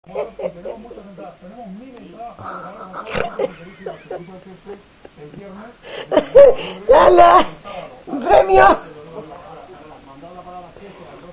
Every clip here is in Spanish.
Tenemos muchas entradas, tenemos 1000 entradas para el viernes. ¡Lala! ¡Un premio! Mandar la palabra 7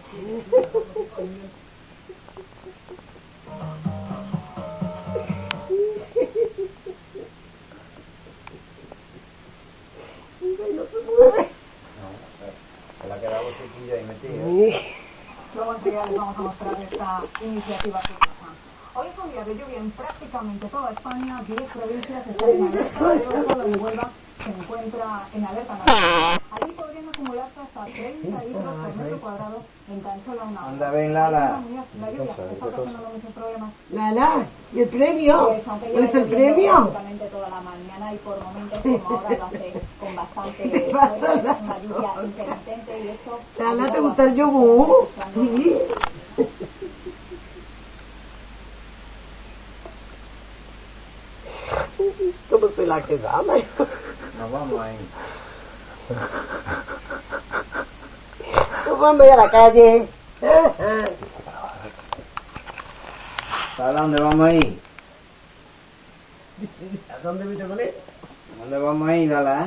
No se mueve. No, se la ha quedado chiquilla y metida. Luego enseguida les vamos a mostrar esta iniciativa curiosa. Hoy es un día de lluvia en prácticamente toda España, 10 provincias están en alerta, pero solo en Huelva se encuentra en alerta naranja. Allí podrían acumularse hasta 30 litros por metro cuadrado en tan solo una hora. Anda, ven, Lala. La lluvia está ocasionando muchos problemas. ¡Lala! ¿Y el premio? Pues, aunque ¿Cuál lleva es el lloviendo premio? prácticamente toda la mañana y por momentos como ahora lo hace con bastante ¿Qué pasa, fuerza, Lala? una lluvia intermitente y esto... Lala, ¿te gusta el yogur? Sí. ¿Cómo se la quedaba? Nos vamos ahí. Nos vamos a ir a la calle. ¿A dónde vamos a ir? ¿A dónde me con él? ¿A dónde vamos a ir, Lala?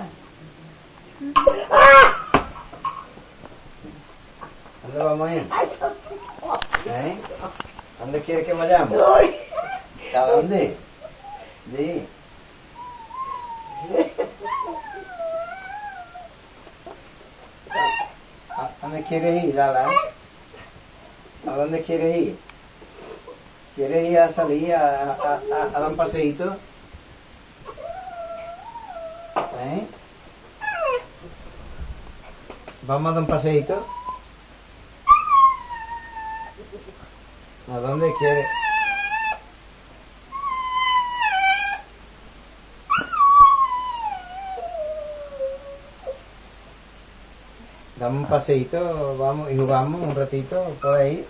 ¿Dónde vamos a ir? ¿Eh? ¿Dónde quieres que vayamos? ¿A dónde? Sí. ¿A dónde quieres ir, Lala? ¿A dónde quieres ir? ¿Quieres ir a salir a dar un paseíto? ¿Eh? ¿Vamos a dar un paseíto? ¿A dónde quieres? Damos un paseíto, vamos y jugamos un ratito por ahí.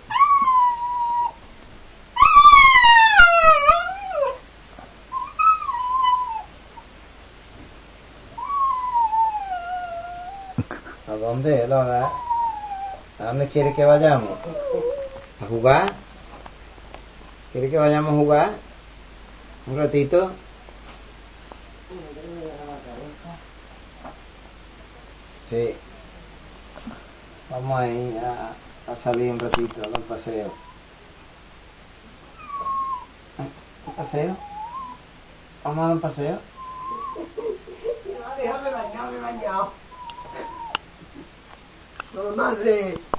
¿A dónde, Lola? ¿A dónde quiere que vayamos? ¿A jugar? ¿Quiere que vayamos a jugar? ¿Un ratito? Sí. Vamos a ir a salir un ratito, a dar un paseo. ¿Un paseo? ¿Vamos a dar un paseo? No, déjame bañado. No, madre.